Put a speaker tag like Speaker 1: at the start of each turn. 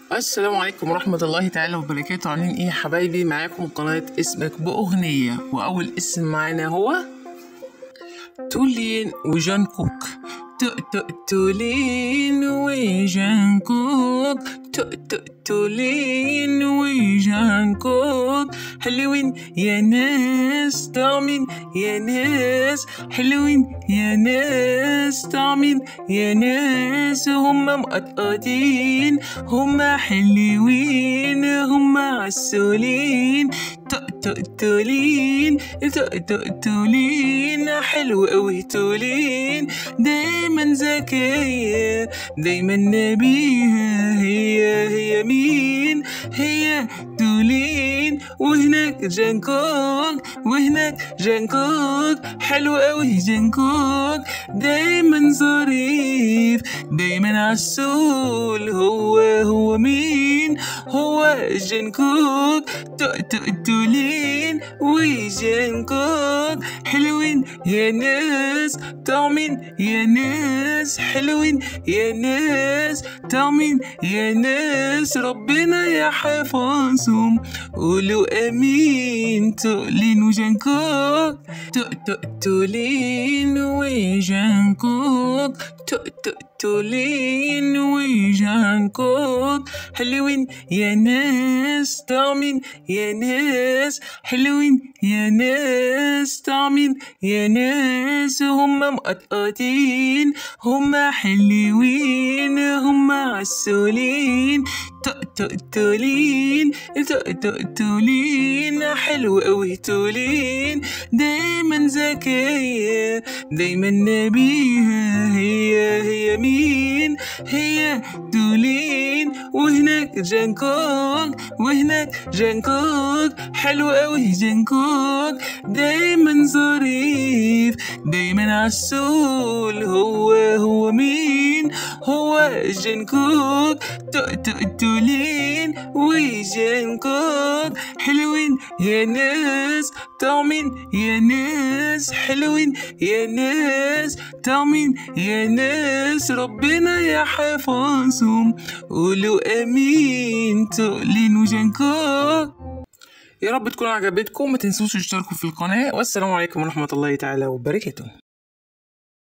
Speaker 1: السلام عليكم ورحمة الله تعالى وبركاته. عاملين ايه يا حبايبي؟ معاكم قناة اسمك بأغنية، وأول اسم معانا هو تولين وجان كوك. تولين وجان كوك، تولين وجان كوك، حلوين يا ناس طعمين يا ناس، حلوين يا ناس طعمين يا ناس، هما مقطقطين هما حلوين هما عسولين. تولين تولين حلو قوي تولين، دايما ذكية دايما نبيهة، هي مين؟ هي تولين. وهناك جانكوك وهناك جانكوك، حلو قوي جانكوك، دايما ظريف دايما عسول، هو مين؟ هو جانكوك. تولين وجانكوك، حلوين يا ناس طعمين يا ناس، حلوين يا ناس طعمين يا ناس، ربنا يحفظهم قولوا امين. تولين وجانكوك، تولين وجانكوك، تولين وجانكوك، حلوين يا ناس طعمين يا ناس، حلوين يا ناس طعمين يا ناس، هما مقطقطين هما حلوين هما عسولين. تولين تولين حلو قوي تولين، دايما ذكية دايما نبيهة، هي مين؟ هي تولين. وهناك جانكوك وهناك جانكوك، حلو قوي جانكوك، دايما ظريف دايما عسول، هو مين؟ هو جانكوك. تولين وجانكوك، حلوين يا ناس طعمين يا ناس، حلوين يا ناس طعمين يا ناس، ربنا يحفظهم قولوا امين. تولين وجانكوك. يا رب تكون عجبتكم، ما تنسوش تشتركوا في القناة، والسلام عليكم ورحمة الله تعالى وبركاته.